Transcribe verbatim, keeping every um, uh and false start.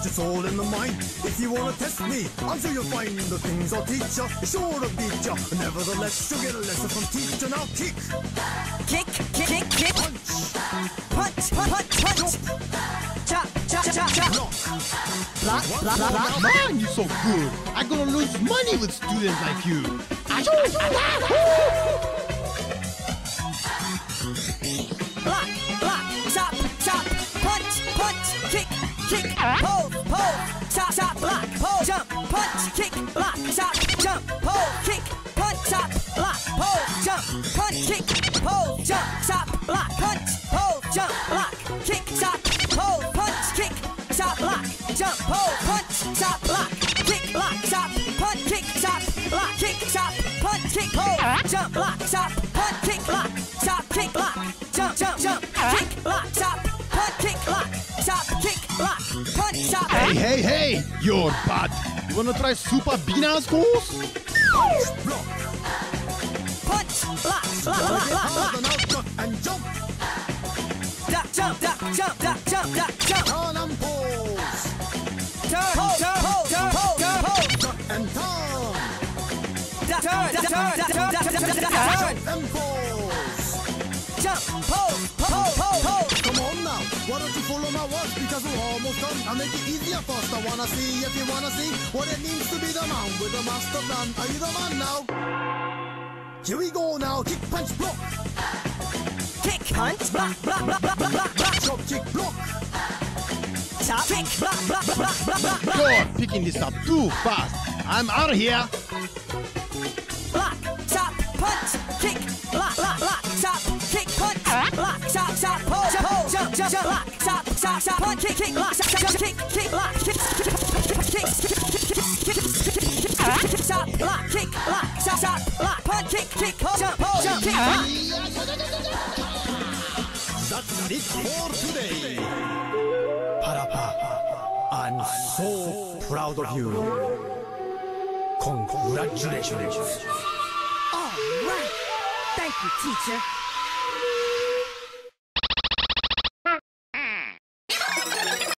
it's all in the mind. If you wanna test me, I'm sure you'll find the things I'll teach ya is sure to beat ya. Nevertheless, you'll get a lesson from teacher. Now kick, Kick, kick, kick, kick. punch, Punch, punch, punch. Chop, chop, chop, chop. block. Block, block, block, block. Man, you're so good. I'm gonna lose money with students like you. Block, block, chop, chop. Punch, punch, kick, kick. Pole, pole. Chop, chop, block, pole, jump. Punch, kick, block, chop, jump. Pole, kick, punch, chop, block, pole, jump. Punch, kick, pole, jump, chop, block, punch, pole, jump, block, kick, chop, pole, punch, kick, chop, block, jump, pole, punch, chop, block, kick, lock, chop, punch, kick, chop, block, kick, chop, punch, kick, pole, jump, lock, chop, punch, kick, lock, chop, kick, lock, jump, jump, jump, kick, lock, chop, punch, kick, lock, chop, kick, lock, punch, chop. Hey, hey, hey, you're bad. You wanna try Super Bina's course? Punch, block. Punch, lock, lock, lock, lock, Hard lock. and out, duck and jump. Duck, jump, duck, jump, duck, jump, duck, jump. Turn and pose. Turn, turn, pose, turn, pose, turn, pose. Duck and turn. Duck, turn, duck, turn, duck, turn, duck, turn, duck, turn. Jump and pose. Jump, pose, pose, pose, pose. Come on now, why don't you follow my words? Because we're almost done. I'll make it easier first. I wanna see if you wanna see what it means to be the man with the master plan. Are you the man now? Here we go now. Kick, punch, block. Kick, punch, block, block, block, block, block, block, block. Chop, kick, block. Chop, kick, block, block, block, block, block, block, block. You're picking this up too fast. I'm out of here. Block, chop, punch, kick, lock, lock, lock, chop, kick, punch, lock, chop, chop, pole, pole, jump, jump, jump, lock, chop, chop, chop, punch, kick, kick, lock, chop, chop, kick, kick, lock, kick, kick, kick, kick, chop, lock, kick, lock, chop, chop, lock, punch, kick, kick, pole, jump, pole, jump, kick, lock. That's it for today. Parappa, I'm so proud of you. Congratulations. All right. Thank you, teacher.